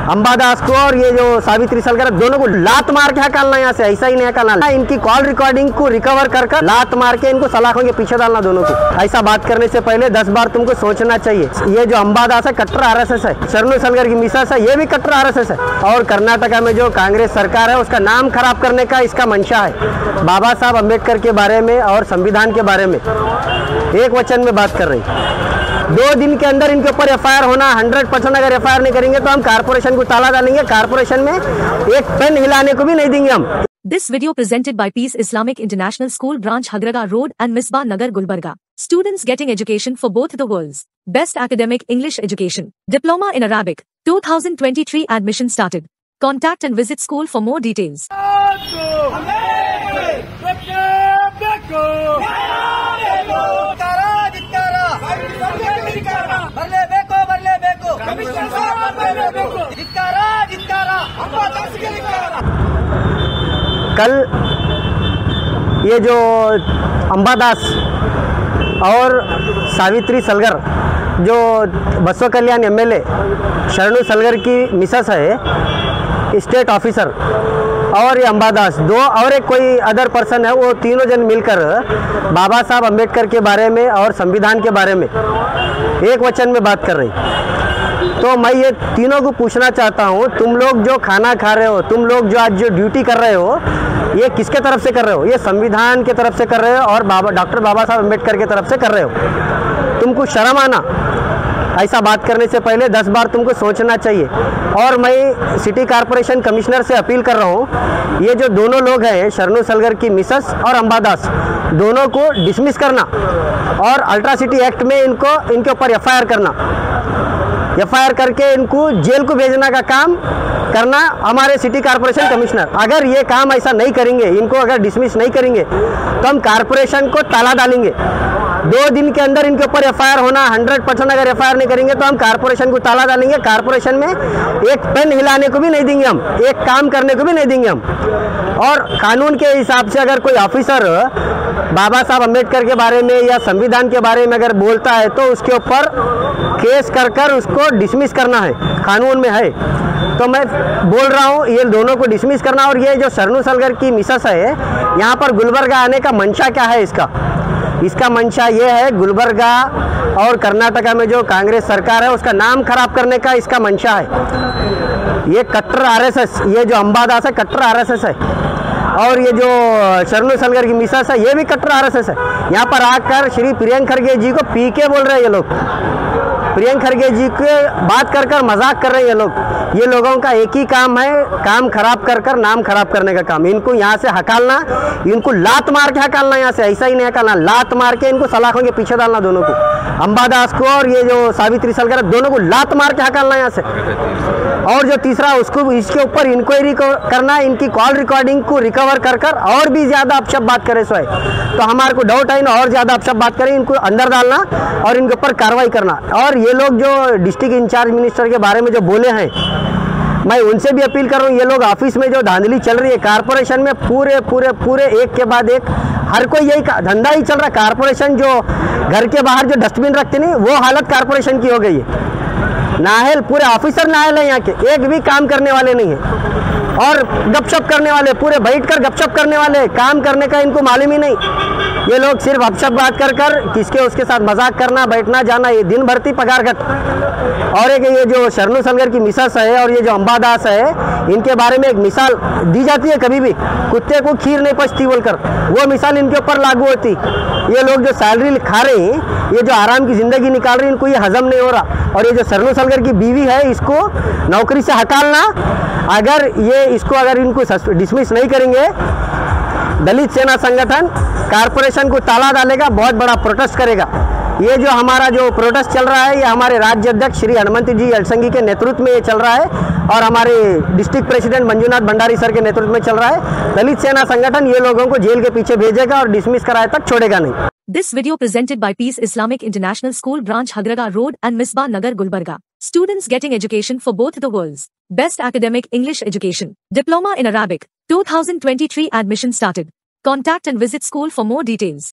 अंबादास को और ये जो सावित्री सलगर दोनों को लात मार के हकालना यहाँ से, ऐसा ही नहीं हकालना। इनकी कॉल रिकॉर्डिंग को रिकवर कर लात मार के इनको सलाखों के पीछे डालना दोनों को। ऐसा बात करने से पहले 10 बार तुमको सोचना चाहिए। ये जो अंबादास है कट्टर आरएसएस है, शरणु सलगर की मिसेस है ये भी कट्टर आरएसएस है, और कर्नाटका में जो कांग्रेस सरकार है उसका नाम खराब करने का इसका मंशा है। बाबा साहब अम्बेडकर के बारे में और संविधान के बारे में एक वचन में बात कर रही। 2 दिन के अंदर इनके ऊपर एफआईआर होना 100%। अगर एफआईआर नहीं करेंगे तो हम कारपोरेशन को ताला डालेंगे, कारपोरेशन में एक पेन हिलाने को भी नहीं देंगे हम। This video presented by Peace Islamic International School Branch Hagraga Road and Misbah Nagar Gulbarga. Students getting education for both the worlds. Best academic English education. Diploma in Arabic. 2023 admission started. Contact and visit school for more details. कल ये जो अंबादास और सावित्री सलगर जो Basavakalyan MLA Sharanu Salagar की Mrs है, state officer, और ये अंबादास दो और एक कोई अदर पर्सन है, वो तीनों जन मिलकर बाबा साहब अम्बेडकर के बारे में और संविधान के बारे में एक वचन में बात कर रही। तो मैं ये तीनों को पूछना चाहता हूँ, तुम लोग जो खाना खा रहे हो, तुम लोग जो आज जो ड्यूटी कर रहे हो, ये किसके तरफ से कर रहे हो? ये संविधान के तरफ से कर रहे हो और डॉक्टर बाबा साहब अम्बेडकर के तरफ से कर रहे हो। तुमको शर्म आना। ऐसा बात करने से पहले 10 बार तुमको सोचना चाहिए। और मैं सिटी कॉरपोरेशन कमिश्नर से अपील कर रहा हूँ, ये जो दोनों लोग हैं शरणु सलगर की मिसेस और अंबादास, दोनों को डिसमिस करना और अल्ट्रासिटी एक्ट में इनके ऊपर एफआईआर करना, एफआईआर करके इनको जेल को भेजना का काम करना हमारे सिटी कॉरपोरेशन कमिश्नर। अगर ये काम ऐसा नहीं करेंगे, इनको अगर डिसमिस नहीं करेंगे तो हम कॉरपोरेशन को ताला डालेंगे। 2 दिन के अंदर इनके ऊपर एफआईआर होना 100%। अगर एफआईआर नहीं करेंगे तो हम कॉरपोरेशन को ताला डालेंगे, कॉरपोरेशन में एक पेन हिलाने को भी नहीं देंगे हम, एक काम करने को भी नहीं देंगे हम। और कानून के हिसाब से अगर कोई ऑफिसर बाबा साहब अम्बेडकर के बारे में या संविधान के बारे में अगर बोलता है तो उसके ऊपर केस कर उसको डिसमिस करना है, कानून में है। तो मैं बोल रहा हूँ ये दोनों को डिसमिस करना। और ये जो शरणु सलगर की मिसेस है, यहाँ पर गुलबर्गा आने का मंशा क्या है इसका मंशा ये है, गुलबर्गा और कर्नाटका में जो कांग्रेस सरकार है उसका नाम खराब करने का इसका मंशा है। ये कट्टर आरएसएस, ये जो अंबादास है कट्टर आरएसएस है, और ये जो शरणु सलगर की मिसेस है ये भी कट्टर आरएसएस है। यहाँ पर आकर श्री प्रियंक खरगे जी को पीके बोल रहे हैं ये लोग, प्रियंक खरगे जी के बात कर मजाक कर रहे हैं ये लोग। ये लोगों का एक ही काम है, काम खराब कर नाम खराब करने का काम। इनको यहाँ से हकालना, इनको लात मार के हकालना यहाँ से, ऐसा ही नहीं हकालना, लात मार के इनको सलाखों के पीछे डालना दोनों को, अंबादास को और ये जो सावित्री सलगर, दोनों को लात मार के हकालना यहाँ से। और जो तीसरा उसको इसके ऊपर इंक्वायरी करना, इनकी कॉल रिकॉर्डिंग को रिकवर कर और भी ज्यादा अपशब्द बात करे सो है तो हमारे को डाउट है ना, और ज्यादा अपशब्द बात करें, इनको अंदर डालना और इनके ऊपर कार्रवाई करना। और ये लोग जो डिस्ट्रिक्ट इंचार्ज मिनिस्टर के बारे में जो बोले हैं, मैं उनसे भी अपील कर रहा हूँ, ये लोग ऑफिस में जो धांधली चल रही है कारपोरेशन में, पूरे एक के बाद एक हर कोई यही धंधा ही चल रहा है। कारपोरेशन जो घर के बाहर जो डस्टबिन रखते नहीं, वो हालत कारपोरेशन की हो गई है। नाहल पूरे ऑफिसर नाहल है यहाँ के, एक भी काम करने वाले नहीं है, और गपशप करने वाले, पूरे बैठकर गपशप करने वाले, काम करने का इनको मालूम ही नहीं। ये लोग सिर्फ अपशप बात कर किसके उसके साथ मजाक करना, बैठना जाना, ये दिन भरती पगार घट। और एक ये जो शरणु सलगर की मिसेस है और ये जो अंबादास है, इनके बारे में एक मिसाल दी जाती है, कभी भी कुत्ते को खीर नहीं पचती बोलकर, वो मिसाल इनके ऊपर लागू होती। ये लोग जो सैलरी खा रहे हैं, ये जो आराम की जिंदगी निकाल रहे हैं, इनको ये हजम नहीं हो रहा। और ये जो शरणु सलगर की बीवी है, इसको नौकरी से हटालना, अगर इनको डिसमिस नहीं करेंगे, दलित सेना संगठन कारपोरेशन को ताला डालेगा, बहुत बड़ा प्रोटेस्ट करेगा। ये जो हमारा जो प्रोटेस्ट चल रहा है, ये हमारे राज्य अध्यक्ष श्री हनुमंत जी अड़संगी के नेतृत्व में ये चल रहा है, और हमारे district president Manjunath Bhandari sir के नेतृत्व में चल रहा है। दलित सेना संगठन ये लोगों को जेल के पीछे भेजेगा और डिसमिस कराए तक छोड़ेगा नहीं। This video presented by Peace Islamic International School Branch Hagraga Road and Misbah Nagar Gulbarga. Students getting education for both the worlds. Best academic English education. Diploma in Arabic. 2023 admission started. Contact and visit school for more details.